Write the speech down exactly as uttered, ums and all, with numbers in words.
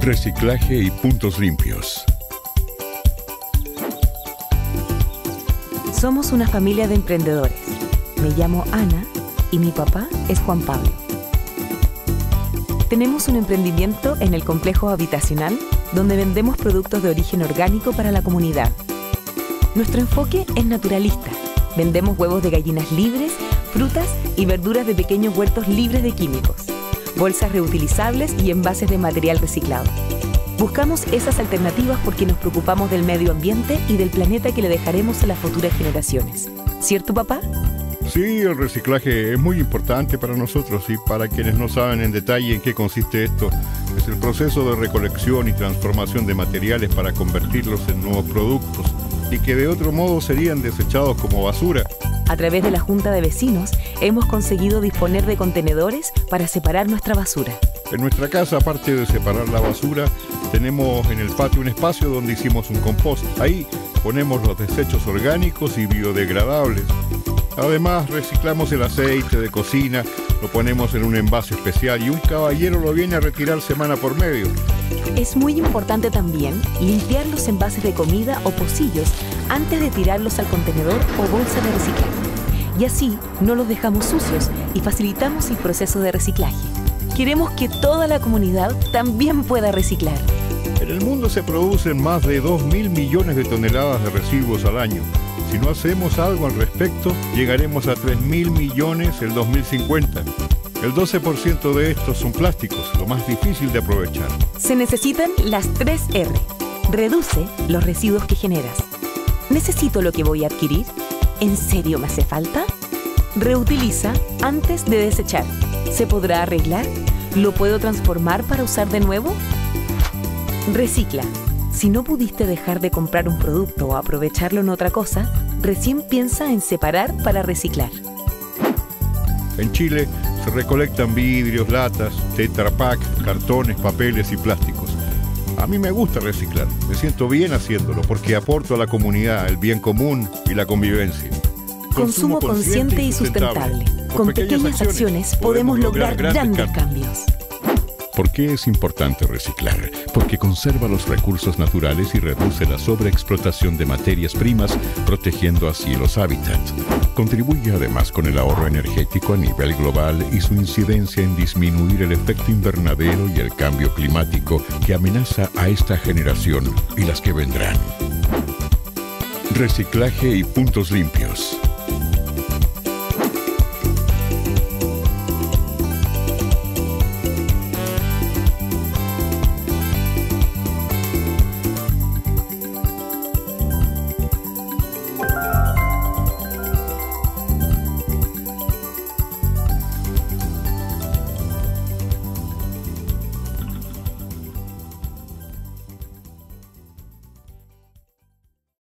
Reciclaje y puntos limpios. Somos una familia de emprendedores. Me llamo Ana y mi papá es Juan Pablo. Tenemos un emprendimiento en el complejo habitacional donde vendemos productos de origen orgánico para la comunidad. Nuestro enfoque es naturalista. Vendemos huevos de gallinas libres, frutas y verduras de pequeños huertos libres de químicos, bolsas reutilizables y envases de material reciclado. Buscamos esas alternativas porque nos preocupamos del medio ambiente y del planeta que le dejaremos a las futuras generaciones. ¿Cierto, papá? Sí, el reciclaje es muy importante para nosotros y para quienes no saben en detalle en qué consiste esto, es el proceso de recolección y transformación de materiales para convertirlos en nuevos productos y que de otro modo serían desechados como basura. A través de la Junta de Vecinos hemos conseguido disponer de contenedores para separar nuestra basura. En nuestra casa, aparte de separar la basura, tenemos en el patio un espacio donde hicimos un compost. Ahí ponemos los desechos orgánicos y biodegradables. Además, reciclamos el aceite de cocina, lo ponemos en un envase especial y un caballero lo viene a retirar semana por medio. Es muy importante también limpiar los envases de comida o pocillos antes de tirarlos al contenedor o bolsa de reciclaje. Y así no los dejamos sucios y facilitamos el proceso de reciclaje. Queremos que toda la comunidad también pueda reciclar. En el mundo se producen más de dos mil millones de toneladas de residuos al año. Si no hacemos algo al respecto, llegaremos a tres mil millones el dos mil cincuenta. El doce por ciento de estos son plásticos, lo más difícil de aprovechar. Se necesitan las tres erre. Reduce los residuos que generas. ¿Necesito lo que voy a adquirir? ¿En serio me hace falta? Reutiliza antes de desechar. ¿Se podrá arreglar? ¿Lo puedo transformar para usar de nuevo? Recicla. Si no pudiste dejar de comprar un producto o aprovecharlo en otra cosa, recién piensa en separar para reciclar. En Chile se recolectan vidrios, latas, Tetra Pak, cartones, papeles y plásticos. A mí me gusta reciclar, me siento bien haciéndolo porque aporto a la comunidad, el bien común y la convivencia. Consumo consciente y sustentable. Con pequeñas acciones podemos lograr grandes cambios. ¿Por qué es importante reciclar? Porque conserva los recursos naturales y reduce la sobreexplotación de materias primas, protegiendo así los hábitats. Contribuye además con el ahorro energético a nivel global y su incidencia en disminuir el efecto invernadero y el cambio climático que amenaza a esta generación y las que vendrán. Reciclaje y puntos limpios.